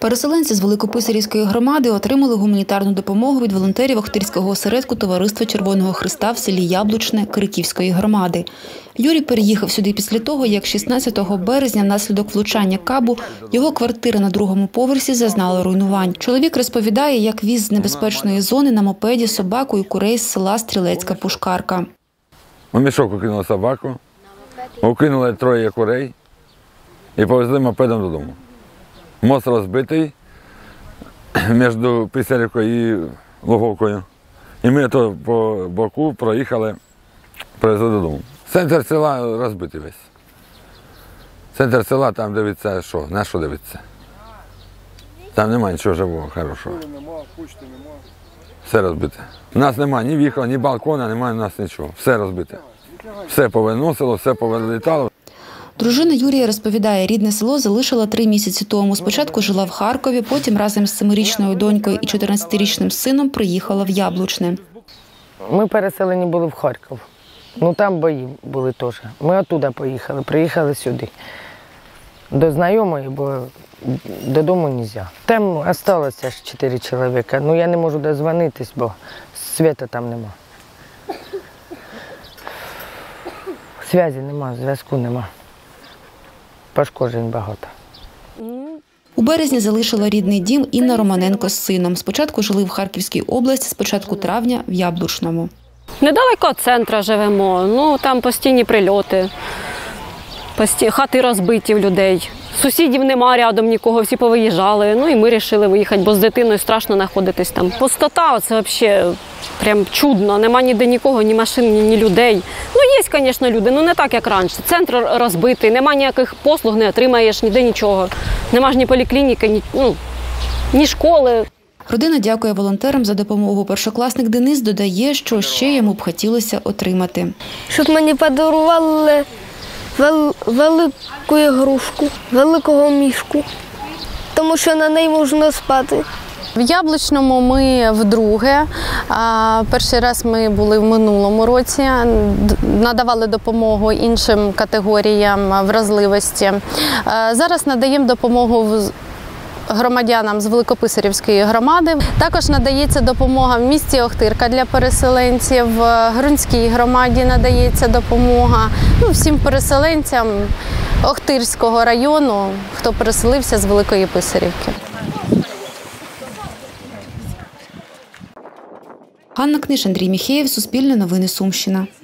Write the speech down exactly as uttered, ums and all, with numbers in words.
Переселенці з Великописарівської громади отримали гуманітарну допомогу від волонтерів Охтирського осередку Товариства Червоного Хреста в селі Яблучне Криківської громади. Юрій переїхав сюди після того, як шістнадцятого березня внаслідок влучання кабу його квартира на другому поверсі зазнала руйнувань. Чоловік розповідає, як віз з небезпечної зони на мопеді собаку і курей з села Стрілецька Пушкарка. У мішок укинули собаку, укинули троє курей і повезли мопедом додому. Мост розбитий між Писарівкою і Луговкою. І ми то по боку проїхали, привезли додому. Центр села розбитий весь. Центр села, там дивиться, що, на що дивиться. Там немає нічого живого, хорошого. Все розбите. У нас немає ні вікон, ні балкона, немає у нас нічого. Все розбите. Все повиносило, все повилітало. Дружина Юрія розповідає, рідне село залишила три місяці тому. Спочатку жила в Харкові, потім разом з семирічною донькою і чотирнадцятирічним сином приїхала в Яблучне. Ми переселені були в Харків. Ну там бої були теж. Ми оттуда поїхали, приїхали сюди. До знайомої, бо додому не можна. Там залишилося ж чотири чоловіка. Ну я не можу дозвонитись, бо світу там нема. Зв'язку нема, зв'язку нема. Пошкоджень багато. У березні залишила рідний дім Інна Романенко з сином. Спочатку жили в Харківській області, з початку травня в Яблучному. Недалеко від центру живемо, ну там постійні прильоти, пості... хати розбиті в людей. Сусідів нема рядом нікого, всі повиїжджали. Ну і ми вирішили виїхати, бо з дитиною страшно знаходитись там. Пустота, це взагалі прям чудно. Нема ніде нікого, ні машин, ні, ні людей. Ну є, звісно, люди, ну не так, як раніше. Центр розбитий, нема ніяких послуг, не отримаєш, ніде нічого. Нема ж ні поліклініки, ні, ну, ні школи. Родина дякує волонтерам за допомогу. Першокласник Денис додає, що ще йому б хотілося отримати. Щоб мені подарували вел... велику ігрушку, великого мішку, тому що на неї можна спати. В Яблучному ми вдруге. Перший раз ми були в минулому році, надавали допомогу іншим категоріям вразливості. Зараз надаємо допомогу громадянам з Великописарівської громади. Також надається допомога в місті Охтирка для переселенців, в Грунській громаді надається допомога. Ну, всім переселенцям Охтирського району, хто переселився з Великої Писарівки. Ганна Книж, Андрій Міхеєв, Суспільне новини, Сумщина.